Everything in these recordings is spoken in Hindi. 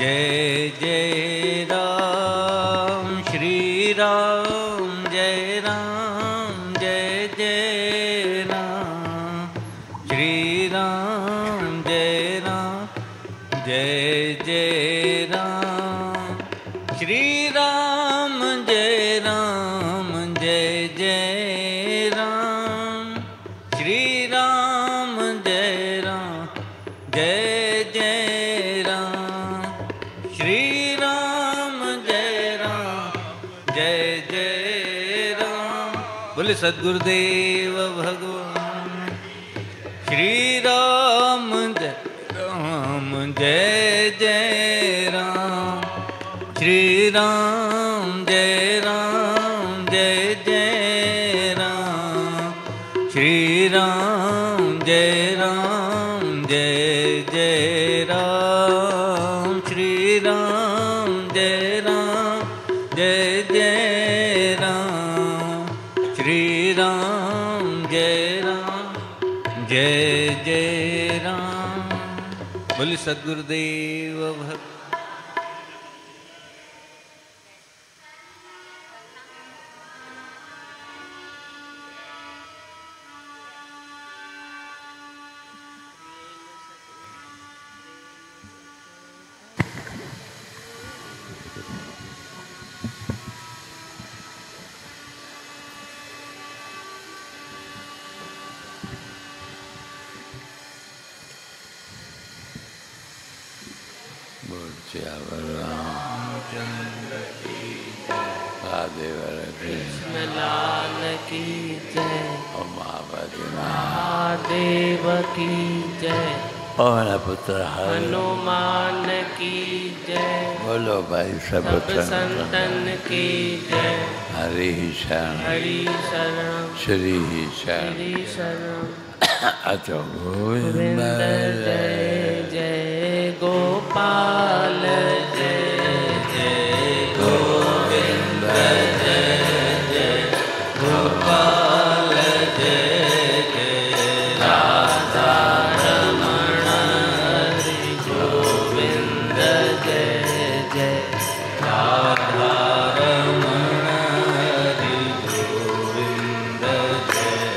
जय जय राम श्री राम जय राम जय जय राम श्री राम जय राम जय जय राम श्री राम जय राम जय जय राम श्री राम जय राम जय जय राम श्री राम जय राम जय जय राम। बोले सद्गुरुदेव भगवान। श्री राम जय जय राम श्री राम जय राम जय जय राम श्री राम जय राम जय जय राम श्री राम जय राम जय जय राम श्री राम जय राम जय जय राम। बोले सद्गुरुदेव भक्त। कृष्णलाल की जय। महादेव की जय। पवन पुत्र हनुमान की जय। बोलो भाई सब संतन की जय। हरि शरण हरि शरण श्री शरण श्री शरण। अतो गोविंद जय जय गोपाल जय जय गोविंद जय जय गोपाल जय जय राधा रमण हरि गोविंद जय जय राधा रमण हरि गोविंद जय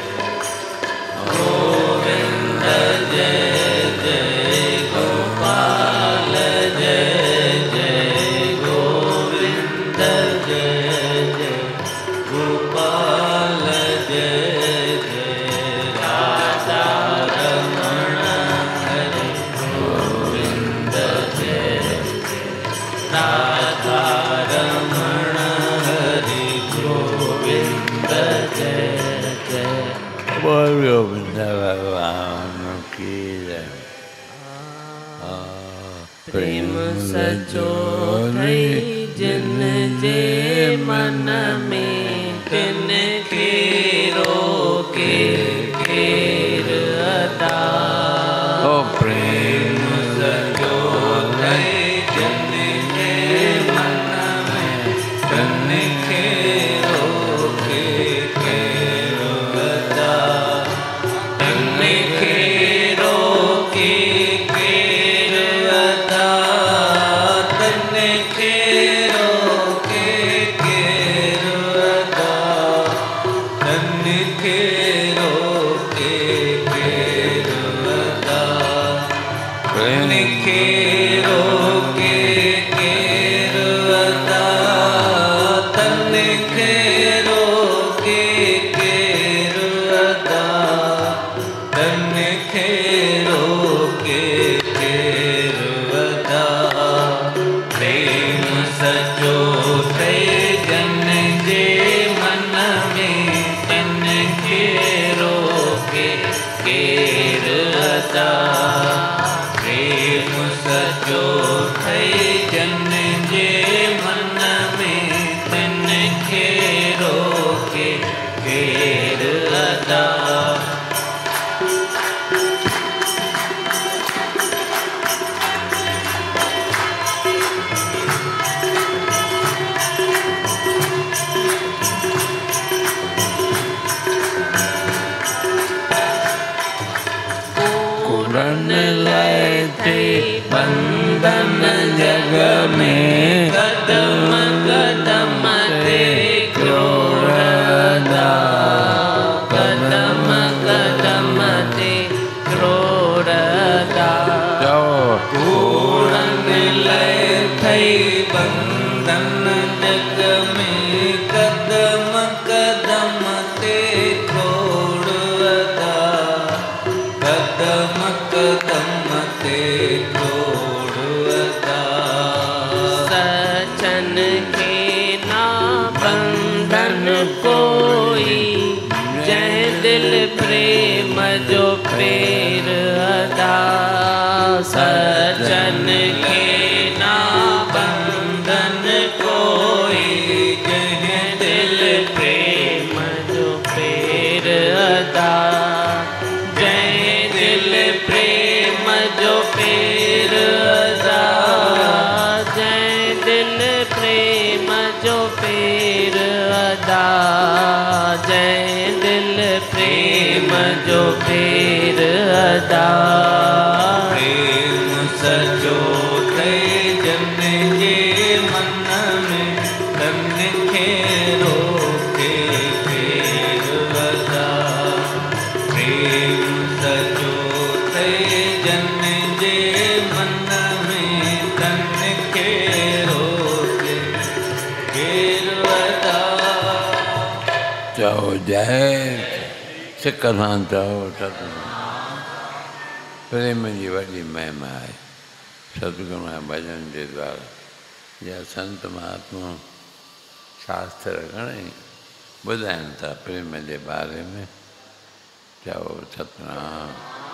गोविंद जय जय गोपाल जय जय गोविंद जय जय गोपाल जय जय राधा रमण हरि गोविंद जय जय राधा रमण हरि गोविंद जय जय। बोल गोविंद भगवान की जय। प्रेम सचो थई जिन जे मन में तिन के रोके घेर अदा। ओ प्रेम सचो थई जिन जे मन में तिन के रोके घेर अदा। तिन के रोके घेर अदा। तिन के रोके घेर अदा। तिन के रोके घेर अदा। तिन के रोके घेर अदा। तिन के रोके घेर अदा। तन के रोके घेर अदा। प्रेम सचो थे जन जे मन में तन के रोके घेर अदा। प्रेम सचो थे जन जे मन में तन के रोके घेर अदा। पूरन लाए थे बंधन जग कई बंधन जग में कदम कदम ते तोड़दा कदम कदम ते तोड़दा सचन के ना बंधन कोई जय दिल प्रेम जो पेर अदा सचन के ना बंधन कोई जय दिल प्रेम जो पेर अदा जय दिल प्रेम जो पेर अदा जय दिल प्रेम जो पेर अदा जय दिल प्रेम जो पेर अदा प्रेम सजो थे जन जे मन में तन खे रोके फेर अदा प्रेम सजो थे जन जे मन में तन खे रोके फेर अदा चओ जय सिक सां चओ सतनाम प्रेम जी वॾी महिमा आहे सतगुरु ऐं भॼन जे द्वारा या संत महात्मा शास्त्र घणेई ॿुधाइनि था प्रेम जे बारे में चओ सतनाम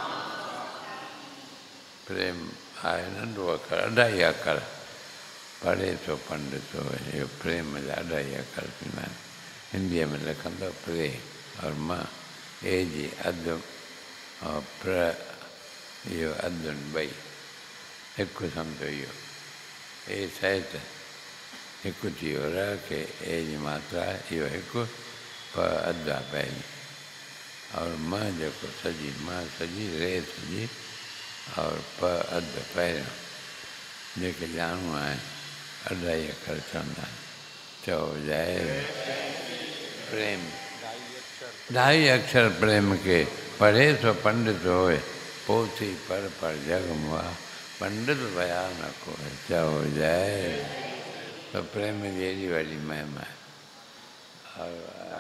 प्रेम आहे नंढो अखर अढाई अखर पढ़े थो पंडित इहो प्रेम जा अढाई अखर थींदा आहिनि हिंदीअ में लिखंदो प्रे और मां ए जी अधु और प्र इहो अधुनि ॿई हिकु सम्झो इहो ए सहित हिकु थी वियो र खे ए जी मात्रा इहो हिकु प अधु आहे पहिरीं और मां जेको सॼी मां सॼी रे सॼी और प अधु पहिरियों जेके ॼाणूं आहिनि अढाई अखर चवंदा आहिनि चओ जय प्रेम ढाई अक्षर प्रेम के पढ़े सो पंडित होए पोथी पर जग मुआ पंडित भया न कोई चओ जय तो प्रेम जी एॾी वॾी महिमा है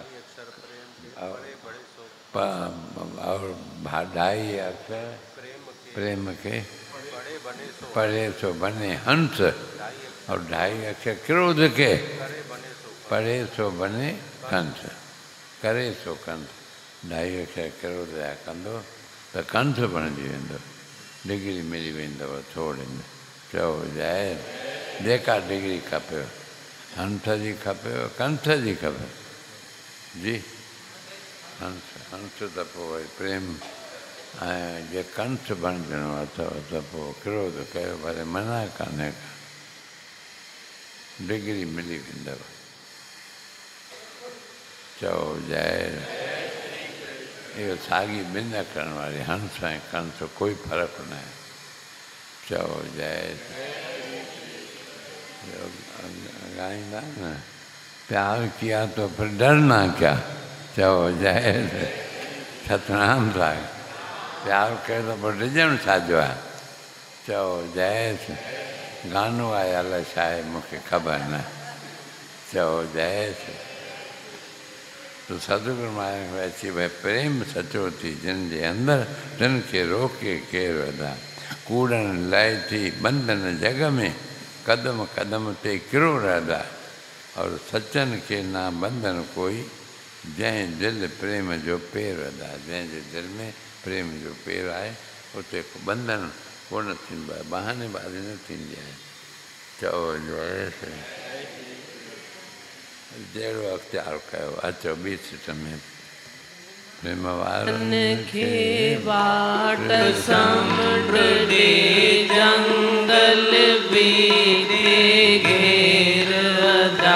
और ढाई अक्षर प्रेम के पढ़े सो बने हंस और ढाई अक्षर क्रोध के पढ़े सो बने कंस करे सो कंस ढाई अक्षर क्रोध जा कंदो त कंस बणिजी वेंदो डिग्री मिली वेंदव थोरे में चओ जय जेका डिग्री खपेव हंस जी खपेव कंस जी खपेव जी हंस हंस त पोइ वरी प्रेम ऐं जे कंस बणिजणो अथव त पोइ क्रोध कयो भले मना कान्हे डिग्री मिली वेंदव चओ जय इहो साॻी ॿिनि अखरनि वारी हंस ऐं कंस कोई फ़र्क़ु न आहे चओ जय ॻाईंदा न प्यार किया तो फिर डरना क्या चओ जय सतनाम साहिब प्यार कयो त पोइ डिॼणु छाजो आहे चओ जय गानो आहे अलाए छा आहे मूंखे ख़बर न चओ जय तो सतगुरु महाराज खे अची भई प्रेम सचो थी जिन जे अंदरि तिन खे रोके केरु अदा कूड़नि लाइ थी बंधन जग में कदम कदम ते किरो रहंदा और सचन के ना बंधन कोई जंहिं दिलि प्रेम जो पेर अदा जंहिंजे दिलि में प्रेम जो पेर आहे उते बंधन कोन थींदो आहे बहाने बारी न थींदी आहे चओ जय जहिड़ो अख़्तियार कयो अचो ॿी सिट में प्रेम वारनि खे वाट समुंड ॾे जंगल बीते घेर अदा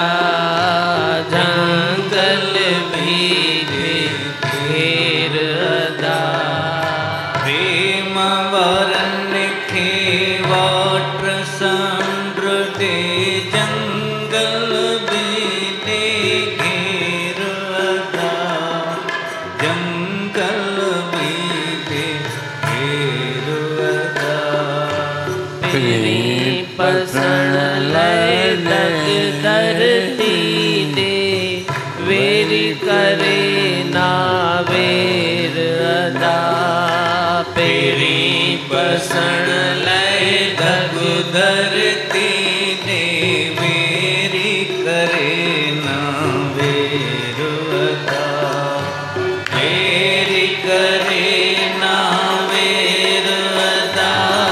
जंगल बीते घेर अदा प्रेम वारनि खे वाट समुंड ॾे जंगल बीते घेर अदा जंगल बीते घेर अदा पसण लय दग धरती दे वेरी करे ना वेर अदा पेरी पसण लय दग धरती दे वेरी करे ना वेर अदा वेरी करे ना वेर अदा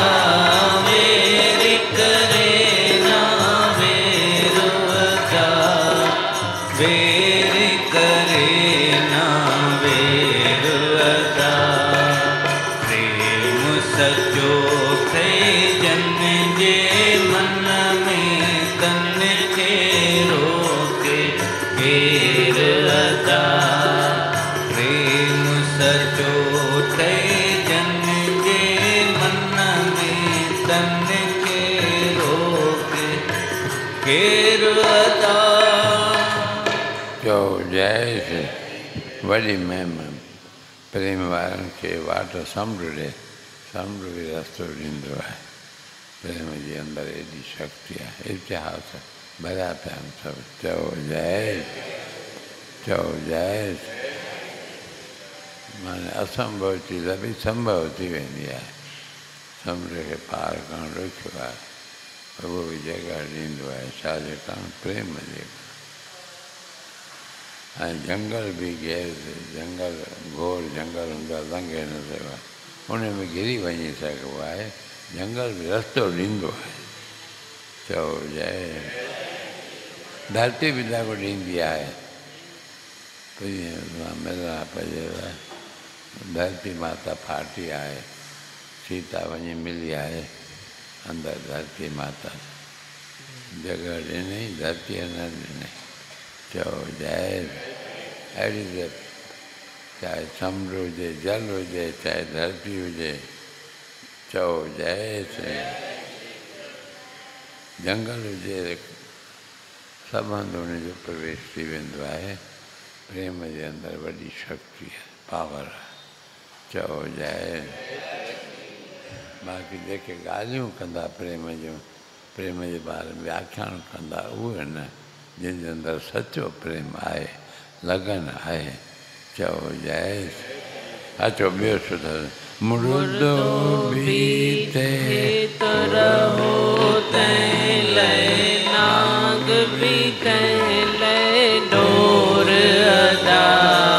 वेरी करे ना वेर अदा वेरी करे ना वेर अदा प्रेम सचो थे जन जे मन में तन के रोके वेर अदा प्रेम सचो थे जन जे मन में तन के रोके वेर अदा जो जय से वॾी महिमा प्रेम वारनि खे वाट समुंड ॾे समुंड बि रस्तो ॾींदो आहे प्रेम जे अंदरि एॾी शक्ति आहे इतिहास भरिया पिया आहिनि सभु चओ जय माने असंभव चीज़ बि संभव थी वेंदी आहे समुंड खे पार करणु ॾुखियो आहे उहो बि जॻह ॾींदो आहे छाजे कारण प्रेम जे ऐं जंगल बि जंगल घोर जंगल हूंदो आहे लंघे न सघिबो आहे उन में घिरी वञी सघिबो आहे जंगल बि रस्तो ॾींदो आहे चओ जय धरती बि ॾाढो ॾींदी आहे मिलणु पजे धरती माता फाटी आहे सीता वञी मिली आहे अंदरि धरती माता जॻह ॾिनई धरतीअ न ॾिनई चओ जय अहिड़ी त चाहे समुंड हुजे जल हुजे चाहे धरती हुजे चओ जय जंगल हुजे सभु हंधि हुनजो प्रवेश थी वेंदो आहे प्रेम जे अंदरि वॾी शक्ति आहे पावर आहे चओ जय बाक़ी जेके ॻाल्हियूं कंदा प्रेम जूं प्रेम जे बारे में व्याख्यान कंदा उहे न जंहिंजे अंदरि सचो प्रेम आहे लगन आहे चओ जय अचो ॿियो सुठो मुर्दो बीते रहो तैं लय नाग भी तैं लय डोर अदा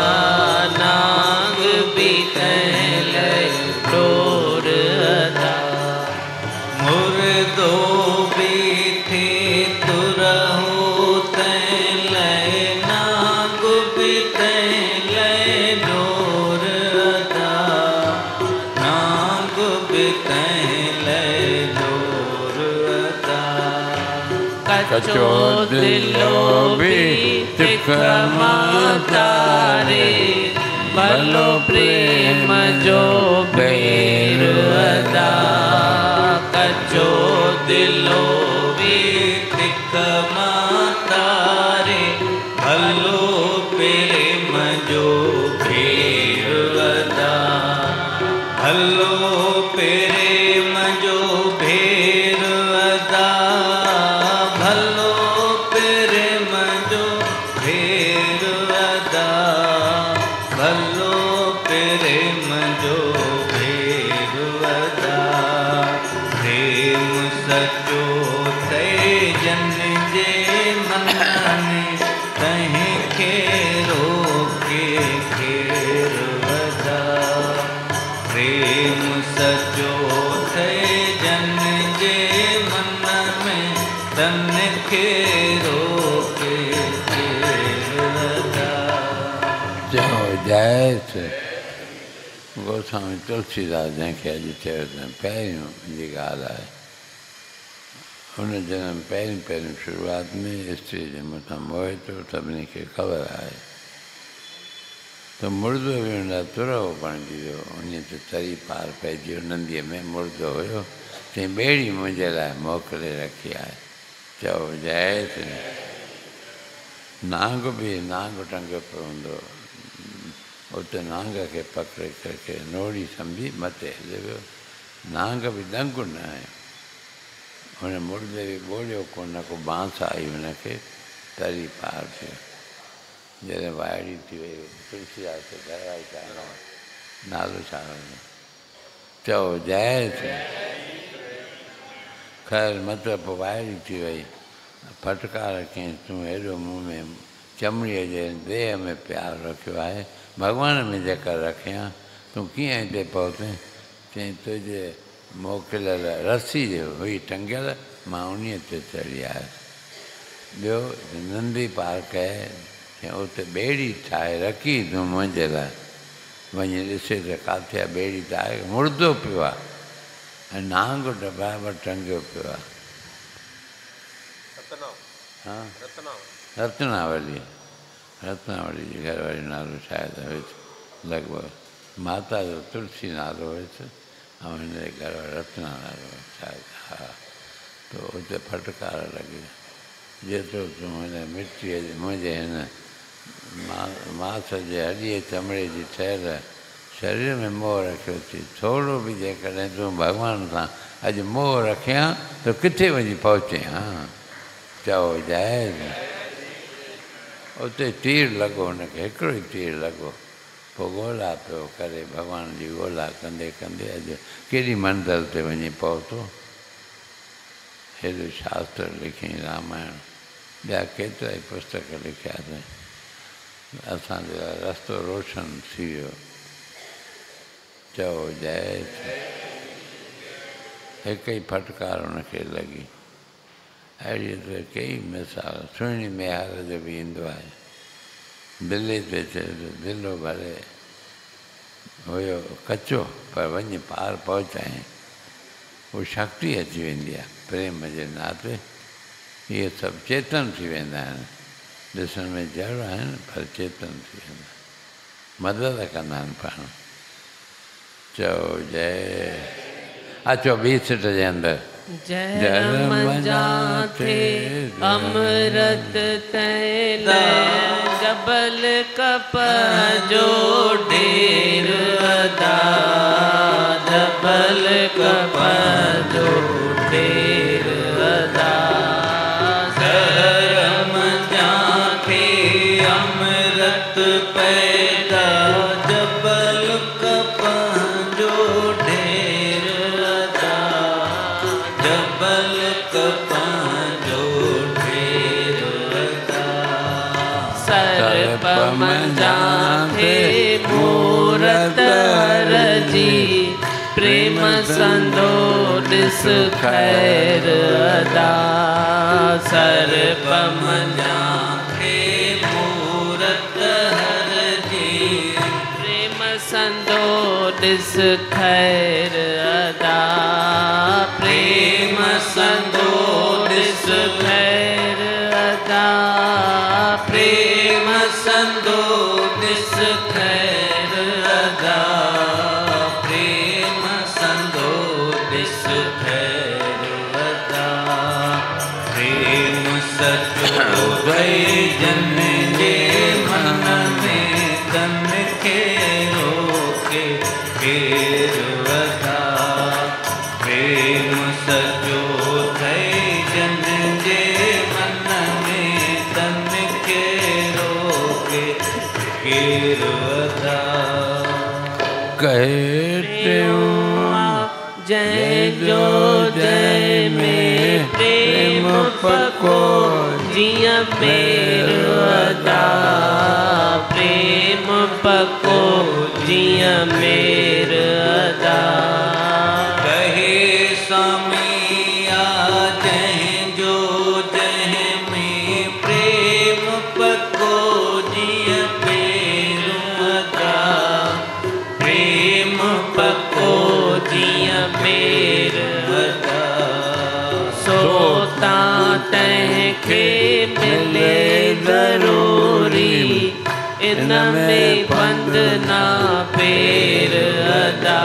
नाग भी तैं लय डोर अदा मुर्दो बीते तुरहो तैं लय नाग भी तैं लय डोर अदा नाग भी तैं लय डोर अदा कचो दिलो भी तिख मातारे भलो प्रेम जो बेर अदा कचो दिलो भी तिख मातारे भलो प्रेम जो बेर अदा भलो प्रेम जो भेर अदा भलो प्रेम जो भेर अदा भलो प्रेम जो भेर अदा प्रेम सचो थे जन जे मन में तहीं खे रोके खेर अदा प्रेम सचो थे जन जे मन में तन खे रोके खेर अदा चओ जय गोस्वामी तुलसीदास जंहिंखे अॼु चयो अथनि पहिरियों जी ॻाल्हि आहे हुन जनम पहिरियों शुरूआत में स्त्री जे मथां मोहे थो सभिनी खे ख़बर आहे त मुर्दो बि हुन तुरहो बणिजी वियो उन ते तरी पार पइजी वियो नंदीअ में मुर्दो हुयो चई ॿेड़ी मुंहिंजे लाइ मोकिले रखी आहे चओ जय नांग बि नांग टंगियो पियो हूंदो उते नांग खे पकिड़े करे नोड़ी सम्झी मथे हले वियो नांग बि दंगु न आहे हुन मुर्दे बि ॿोलियो कोन को बांस आई हुनखे तरी पार थियो। जॾहिं वाइड़ी थी वई तुलसीदास खे घर वारी चवंदा नालो छा हुयो? चओ जय ख़ैर मतिलबु पोइ वाइड़ी थी वई। फटकार कयईं तूं हेॾो मूं में चमड़ीअ जे देह में प्यारु रखियो आहे, भॻवान में जेकर रखियां तूं कीअं हिते पहुते? चईं तुंहिंजे मोकिलियल रसी हुई टंगियल, मां उन्हीअ ते चढ़ी आयुसि। ॿियो नंदी पार कए चईं उते ॿेड़ी ठाहे रखी तूं मुंहिंजे लाइ, वञी ॾिसे त किथे आहे ॿेड़ी त आहे मुर्दो पियो आहे ऐं नांग बराबरि टंगियो पियो आहे। हा रत्नावली, रत्नावली जी घरवारी नालो शायदि हुयुसि लॻभॻि, माता जो तुलसी नालो हुयुसि ऐं हिन जे घरवारी रत्ना नालो शायदि। हा त उते फटकार लॻी, जेतिरो तूं हिन मिटीअ जे मुंहिंजे हिन मास जे हॾीअ चमड़े जी ठहियल शरीर में मोह रखियो थी, थोरो बि जेकॾहिं तूं भॻवान सां अॼु मोह रखियां त किथे वञी पहुचे? हा चओ जय। उते तीर लॻो हुनखे, हिकिड़ो ई तीर लॻो। पोइ ॻोल्हा पियो करे भॻवान जी ॻोल्हा कंदे कंदे अॼु केॾी मंज़िल ते वञी पहुतो। हेॾो शास्त्र लिखियईं, रामायण ॿिया केतिरा ई पुस्तक लिखियासीं, असांजो रस्तो रोशन थी वियो। चओ जय। हिकु ई फटकार हुनखे लॻी। अहिड़ी त कई मिसाल सुहिणी मेहार जो बि ईंदो आहे। दिल्ली ते चए त दिलो भले हुयो कचो पर वञी पार पहुचाएं, उहा शक्ति अची वेंदी आहे प्रेम जे नाते। इहे सभु चेतन थी वेंदा आहिनि, ॾिसण में जड़ आहिनि पर चेतन थी वेंदा, मदद कंदा आहिनि पाण। चओ जय। अचो ॿी सिट जे अंदरि। जन्म जाते अमृत तैल जबल कप जो ढेर अदा, जबल कप जो ढेर अदा। धर्म जाते अमृत पैदा जबल कप जो ढेर अदा, जबल कप जो ढेर अदा। सर्प मंजाथे मूरत रजी, प्रेम संदो ॾिस खैर अदा। सर्प मंजाथे मूरत रजी, प्रेम संदो ॾिस खैर अदा। प्रेम संदो ॾिस खैर अदा। प्रेम संदो ॾिस खैर अदा। प्रेम संदो ॾिस खैर अदा। प्रेम सचो भई जन जे मन में तन खे रोके केर अदा। प्रेम सचो भई जन जे मन में तन खे रोके केर अदा। कहे जय जो जय में प्रेम पको जिया मेर अदा। प्रेम पको जिया मेर अदा। कहे स्वामी आ जय जो जय में प्रेम पको जिया मेर अदा। प्रेम पको जिया मेर अदा। सोता तंहिंखे मिले ज़रूरी, इन में बंद ना पेर अदा।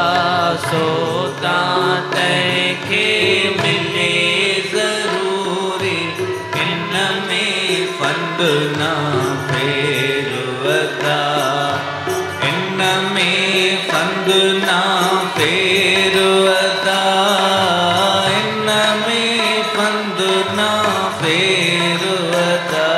सोता तंहिंखे मिले ज़रूरी, इन में फंद ना फेर अदा। इन में फंद ना फेर अदा। इन में फंद ना फेरवता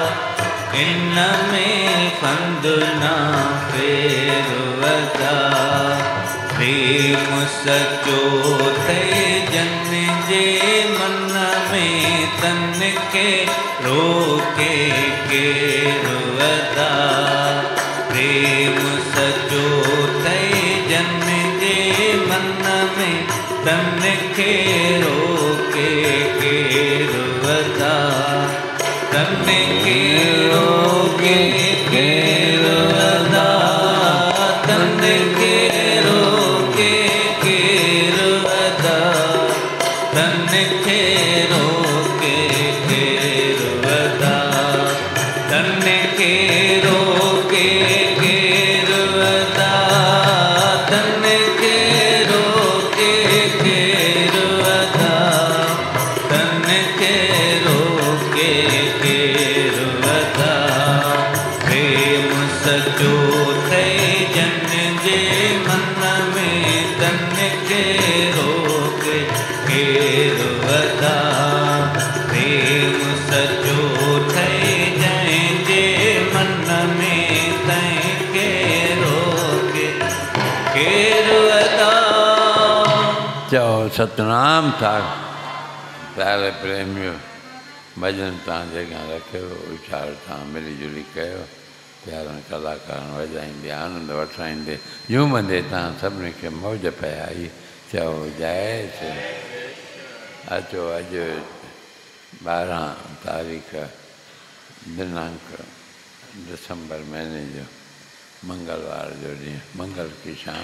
इनमें फंद ना फेरवता प्रेम सचो थे जन जे मन में तन के रोके केरवता प्रेम सचो थे जन जे मन में तन के रोके केरवता तन के रोके केरवता तन के रोके केरवता तन के रोके केरवता तन के रोके केरवता तन के रोके केरवता तन के रोके केरवता प्रेम सचो थे जन जे मन में तन के रोके केरवता प्रेम सचो थे जन जे मन में तन के रोके केरवता चओ सतनाम था प्यारे प्रेमियो भजन तव्हां जॻह रखियो उछाड़ तव्हां मिली जुली कयो प्यारनि कलाकारनि वॼाईंदे आनंद वठाईंदे झूमंदे तव्हां सभिनी खे मौज पिया चओ जय श्री अचो अॼु 12 तारीख़ दिनांक दिसंबर महीने जो मंगलवार जो ॾींहुं मंगल की शाम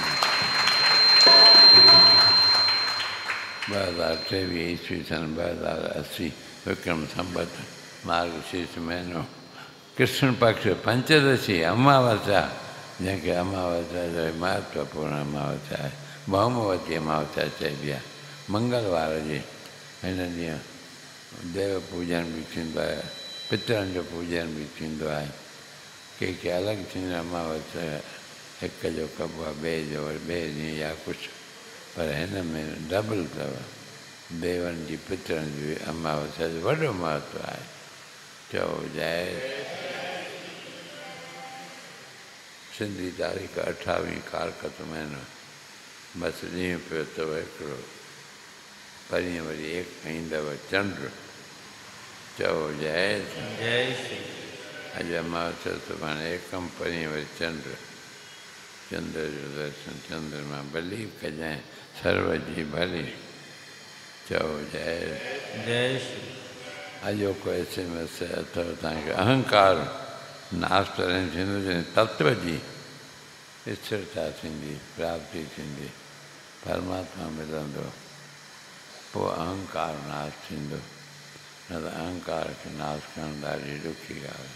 2023 ईस्वी सन 2080 विक्रम संवत मार्गशीर्ष महीनो कृष्ण पक्ष पंचदशी अमावस्या जंहिंखे अमावस्या जो महत्वपूर्ण अमावस्या आहे भौमवती अमावस्या चइबी आहे मंगलवार जी हिन ॾींहुं देव पूजन बि थींदो आहे पितरनि जो पूजन बि थींदो आहे के अलॻि थींदो अमावस्या हिक जो कबो आहे ॿिए जो वरी ॿिए ॾींहुं या कुझु पर हिन में डबल अथव देवनि जी पितरनि जी अमावस्या जो वॾो महत्व आहे चओ जय सिंधी तारीख़ 28 कारकत महीनो बसि ॾींहुं पियो अथव हिकिड़ो परीहं वरी ईंदव चंड चओ जय जय श्री अॼु अमावस्या सुभाणे एकम परीहं वरी चंड चंद्र जो दर्शन चंद्रमा भली कजांइ सर्व जी भली चओ जय जय श्री अॼोको SMS अथव तव्हांखे अहंकार नाश करण थींदो जंहिं तत्व जी स्थिरता थींदी प्राप्ति थींदी परमात्मा मिलंदो पोइ अहंकार नाश थींदो न त अहंकार खे नाश करणु ॾाढी ॾुखी ॻाल्हि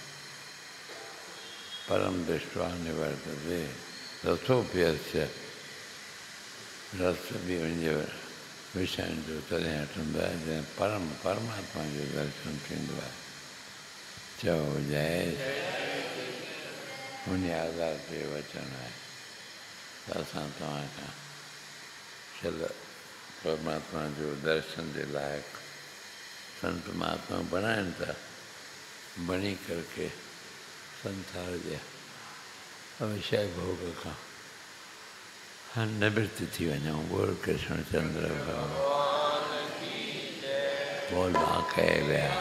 परम दृष्ट्वा निवर्तते रसोप्यस्य रस बि वञे विषयनि जो तॾहिं हटंदो आहे जंहिं परमात्मा जो दर्शन थींदो आहे चओ जय उन आधार ते वचन आहे त असां तव्हां खां चल परमात्मा जो दर्शन जे लाइक़ु संत महात्मा बणाइनि था बणी करके संसार जे अवश्य भोग खां निवृत्त थी वञूं बोल कृष्ण चंद्र भगवान बोल मां कहे विया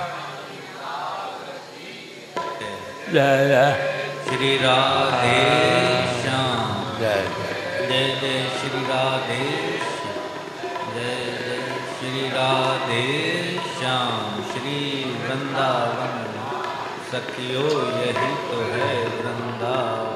जय जय श्री राधे श्याम जय जय जय श्री राधे जय जय श्री राधे श्याम श्री वृंदावन सखियो यही तो है वृंदावन।